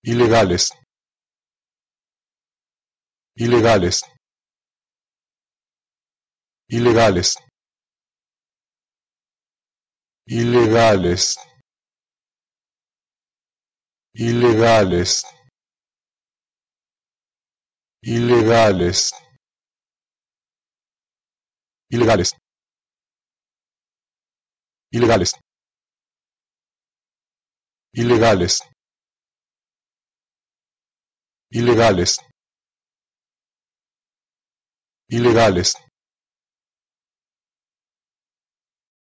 ilegales, ilegales, ilegales, ilegales, ilegales, ilegales, ilegales, ilegales, ilegales, ilegales, ilegales.